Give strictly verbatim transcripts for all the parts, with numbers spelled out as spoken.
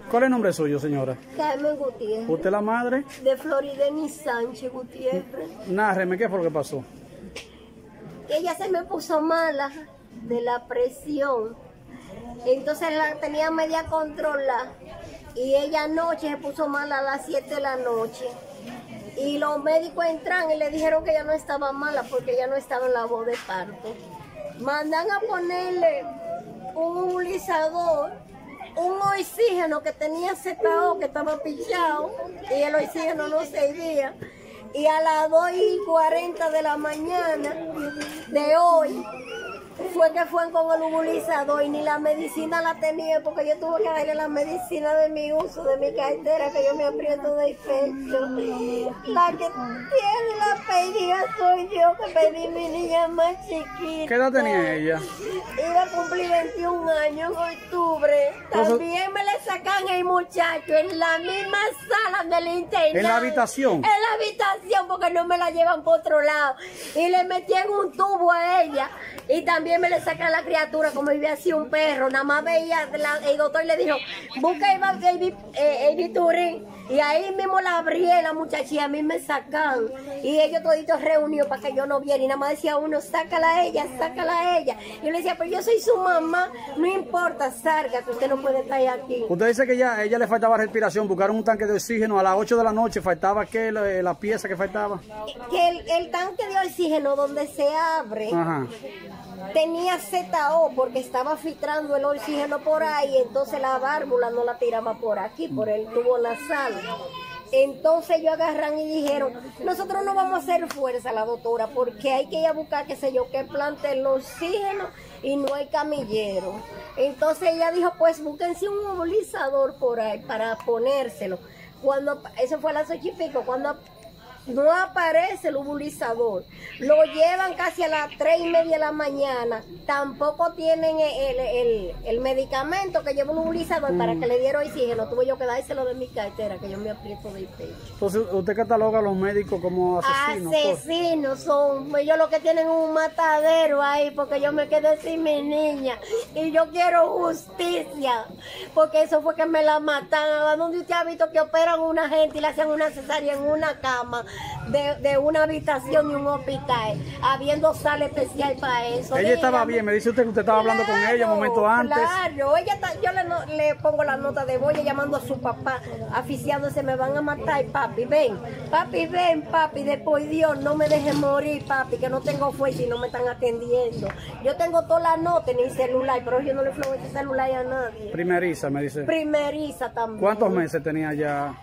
¿Cuál es el nombre suyo, señora? Carmen Gutiérrez. ¿Usted es la madre? De Florideni Sánchez Gutiérrez. Nárreme, ¿qué fue lo que pasó? Ella se me puso mala de la presión. Entonces la tenía media controlada. Y ella anoche se puso mala a las siete de la noche. Y los médicos entran y le dijeron que ella no estaba mala porque ella no estaba en la voz de parto. Mandan a ponerle un nebulizador, un oxígeno que tenía Z O que estaba pichado y el oxígeno no servía. Y a las dos y cuarenta de la mañana de hoy fue que fue con el nebulizador y ni la medicina la tenía porque yo tuve que darle la medicina de mi uso, de mi cartera, que yo me aprieto del pecho. La que tiene la pedida soy yo, que pedí mi niña más chiquita. ¿Qué edad tenía ella? Iba a cumplir veintiún años en octubre. También me le sacan el muchacho en la misma sala del internado. ¿En la habitación? En la habitación porque no me la llevan por otro lado. Y le metían un tubo a ella. Y también me le sacan la criatura como vivía así un perro. Nada más veía, la, el doctor le dijo, busca el, el, el, el Turín. Y ahí mismo la abrí la muchachilla, a mí me sacan. Y ellos toditos reunidos para que yo no viera. Y nada más decía uno, sácala a ella, sácala a ella. Y yo le decía, pero yo soy su mamá, no importa, salga, que usted no puede estar aquí. Usted dice que ya ella le faltaba respiración, buscaron un tanque de oxígeno a las ocho de la noche, faltaba ¿qué? La, la pieza que faltaba. Que el, el tanque de oxígeno donde se abre. Ajá. Tenía Z O porque estaba filtrando el oxígeno por ahí, entonces la válvula no la tiraba por aquí, por el tubo nasal. Entonces ellos agarran y dijeron, nosotros no vamos a hacer fuerza, la doctora, porque hay que ir a buscar, qué sé yo, que plante el oxígeno y no hay camillero. Entonces ella dijo, pues búsquense un nebulizador por ahí para ponérselo. Cuando, eso fue a las ocho y pico, cuando no aparece el nebulizador, lo llevan casi a las tres y media de la mañana, tampoco tienen el, el, el medicamento que lleva un nebulizador mm. para que le diera oxígeno, tuve yo que dárselo de mi cartera, que yo me aprieto del pecho. Entonces, ¿usted cataloga a los médicos como asesinos? Asesinos son, ellos lo que tienen un matadero ahí, porque yo me quedé sin mi niña, y yo quiero justicia, porque eso fue que me la mataron. ¿Dónde usted ha visto que operan a una gente y le hacen una cesárea en una cama? De, de una habitación y un hospital, habiendo sala especial para eso. Ella estaba bien, me dice usted que usted estaba claro, hablando con ella un momento antes. Claro, ella está, yo le, le pongo la nota de voz llamando a su papá, aficiándose, me van a matar, papi, ven, papi, ven, papi, después Dios, no me dejes morir, papi, que no tengo fuerza y no me están atendiendo. Yo tengo toda la nota en mi celular, pero yo no le fluyo ese celular a nadie. Primeriza, me dice. Primeriza también. ¿Cuántos meses tenía ya?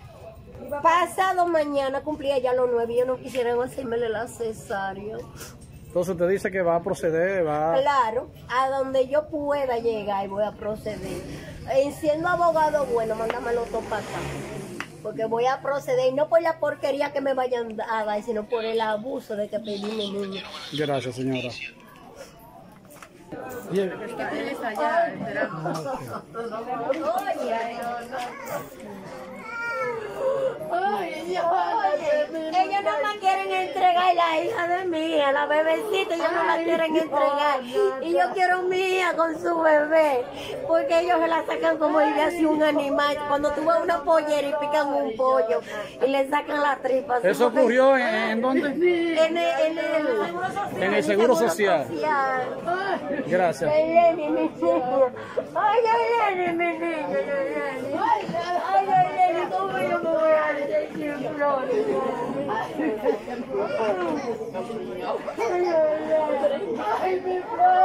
Pasado mañana cumplía ya los nueve y yo no quisiera hacérmele la cesárea. Entonces usted dice que va a proceder, va... Claro, a donde yo pueda llegar y voy a proceder. Y siendo abogado, bueno, mándamelo todo para acá. Porque voy a proceder, y no por la porquería que me vayan a dar, sino por el abuso de que pedí mi niño. Gracias, señora. Bien. Es que tienes allá esperando. Ay, Dios, ellos no me quieren entregar la hija de mi hija, la bebecita, ellos no la quieren entregar. Y yo quiero mi hija con su bebé, porque ellos se la sacan como si así un animal. Cuando tú vas a una pollera y pican un pollo y le sacan la tripa. ¿Eso ocurrió en, en dónde? En el, en el, en el Seguro Social. Social. Gracias. Ay, Lenny, mi niño. Ay, Lenny, mi niño. Ay, Lenny, ¿cómo yo me voy a decir flores? Ay, mi flor.